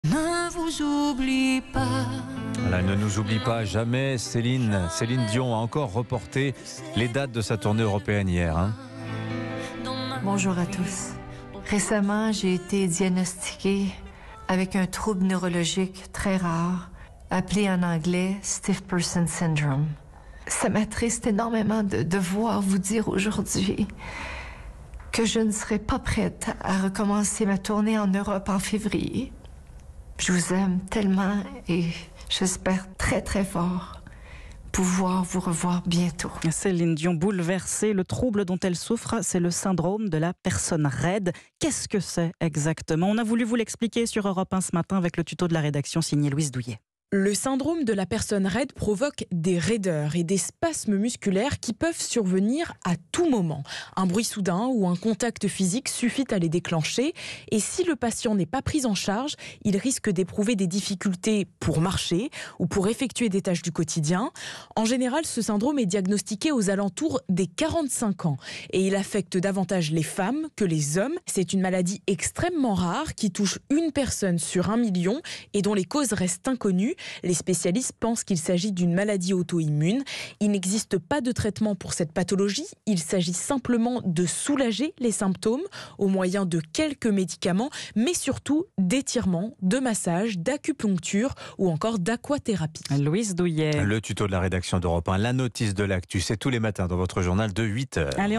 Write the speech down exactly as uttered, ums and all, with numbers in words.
Ne vous oublie pas. Voilà, ne nous oublie pas jamais. Céline, Céline Dion a encore reporté les dates de sa tournée européenne hier. Hein. Bonjour à tous. Récemment, j'ai été diagnostiquée avec un trouble neurologique très rare, appelé en anglais Stiff Person Syndrome. Ça m'attriste énormément de devoir vous dire aujourd'hui que je ne serai pas prête à recommencer ma tournée en Europe en février. Je vous aime tellement et j'espère très très fort pouvoir vous revoir bientôt. Céline Dion bouleversée, le trouble dont elle souffre, c'est le syndrome de la personne raide. Qu'est-ce que c'est exactement? On a voulu vous l'expliquer sur Europe un ce matin avec le tuto de la rédaction signé Louise Douillet. Le syndrome de la personne raide provoque des raideurs et des spasmes musculaires qui peuvent survenir à tout moment. Un bruit soudain ou un contact physique suffit à les déclencher. Et si le patient n'est pas pris en charge, il risque d'éprouver des difficultés pour marcher ou pour effectuer des tâches du quotidien. En général, ce syndrome est diagnostiqué aux alentours des quarante-cinq ans. Et il affecte davantage les femmes que les hommes. C'est une maladie extrêmement rare qui touche une personne sur un million et dont les causes restent inconnues. Les spécialistes pensent qu'il s'agit d'une maladie auto-immune. Il n'existe pas de traitement pour cette pathologie. Il s'agit simplement de soulager les symptômes au moyen de quelques médicaments, mais surtout d'étirements, de massages, d'acupuncture ou encore d'aquathérapie. Louise Douillet. Le tuto de la rédaction d'Europe un, la notice de l'actu, c'est tous les matins dans votre journal de huit heures. Allez,